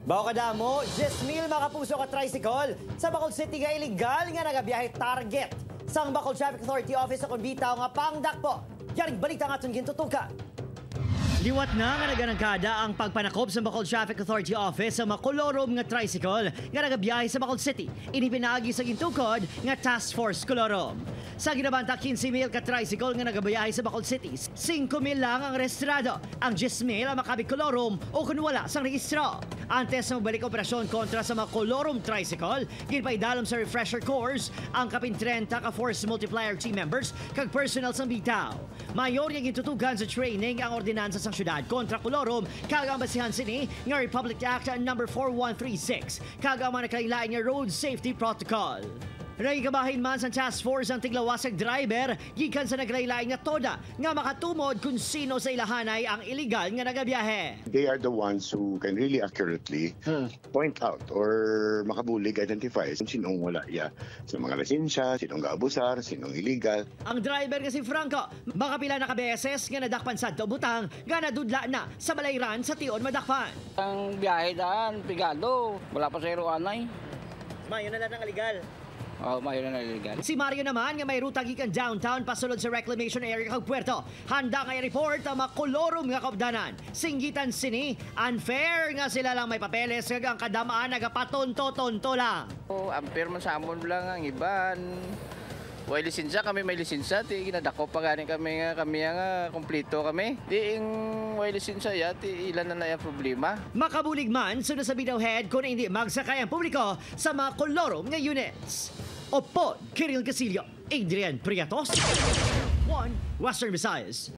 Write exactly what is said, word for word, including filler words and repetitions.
Bao kada mo, ten mil makapuso ka tricycle sa Bacolod City nga illegal nga nagabiyahe target. Sang Bacolod Traffic Authority Office sa Conbitaw nga pangdakpo. Yaring balita nga itong gintutukan. Liwat na nga naganangkada ang pagpanakop sa Bacolod Traffic Authority Office sa makolorom nga tricycle nga nagabiyahe sa Bacolod City. Inipinagi sa gintukod nga Task Force Colorom. Sa ginabanta, fifteen mil ka tricycle nga nagabiyahe sa Bacolod City, five mil lang ang rehistrado. Ang ten mil ang makabig kolorom o kung wala sang rehistro. Antes ng balik operasyon kontra sa mga kolorom tricycle, ginpaidalom sa refresher course ang kapin thirty ka force multiplier team members kag personal sang bitaw. Mayor yung gitutugan sa training ang ordinansa sang syudad kontra kolorom kag ang basihan sini nga Republic Act number four one three six kag ang mga nakailain nga road safety protocol. Ray kabahin man sa task force ang tiglawasag driver gikan sa naglaylain nga toda nga makatumod kung sino sa ilahanay ang illegal nga nagabiyahe. They are the ones who can really accurately hmm. point out or makabulig identify kung sinong wala ya sa mga lisensya, sinong gaabusar, sinong illegal. Ang driver nga si Franco, makapila na kabeses nga nadakpan sa butang nga nadudla na sa balayran sa tion madakpan. Ang biyahe daan, pigado, wala pa sa anay. Mayo na lang ang illegal. Oh, mayo na illegal. Si Mario naman nga may ruta gikan downtown pasulod sa reclamation area kag Puerto. Handa nga i-report ang mga kolorom nga kabdanan. Singgitan sini, unfair nga sila lang may papeles kag ang kadamaan nagapatonto-tonto lang. Oh, unfair man sa amon lang ang iban. Way lisensya kami may lisensya, ti ginadako pa ganing kami nga kami nga kompleto kami. Di ing way lisensya ya, ti ilan na na yung problema. Makabulig man sunod sa Binaw Head kung hindi magsakay ang publiko sa mga kolorom nga units. Opo, Kiril Casillo, Adrian Priatos, One Western Visayas.